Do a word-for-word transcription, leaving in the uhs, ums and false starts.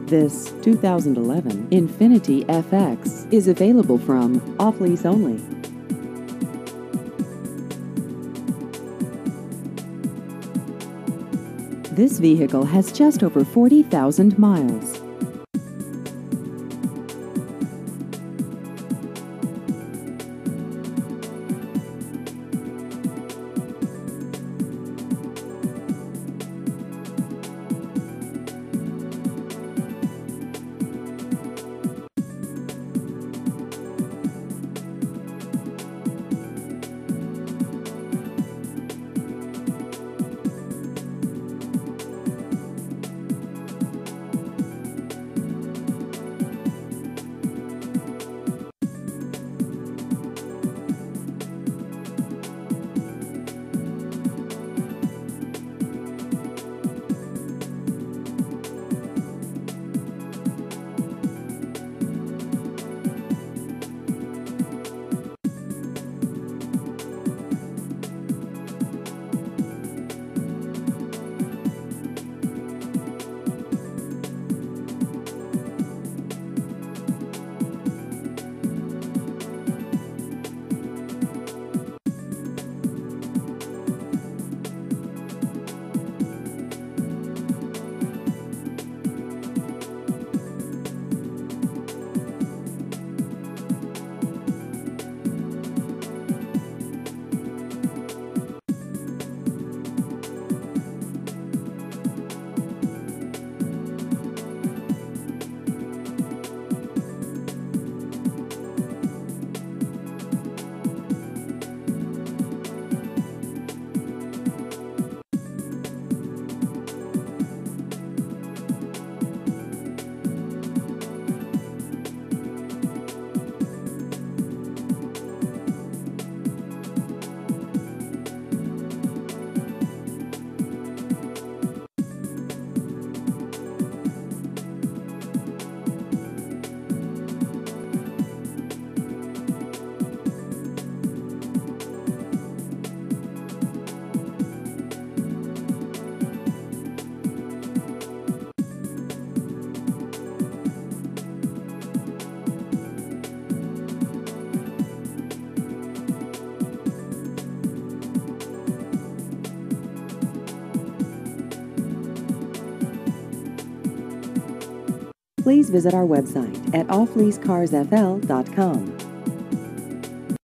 This two thousand eleven Infiniti F X is available from off-lease only. This vehicle has just over forty thousand miles. Please visit our website at off lease cars f l dot com.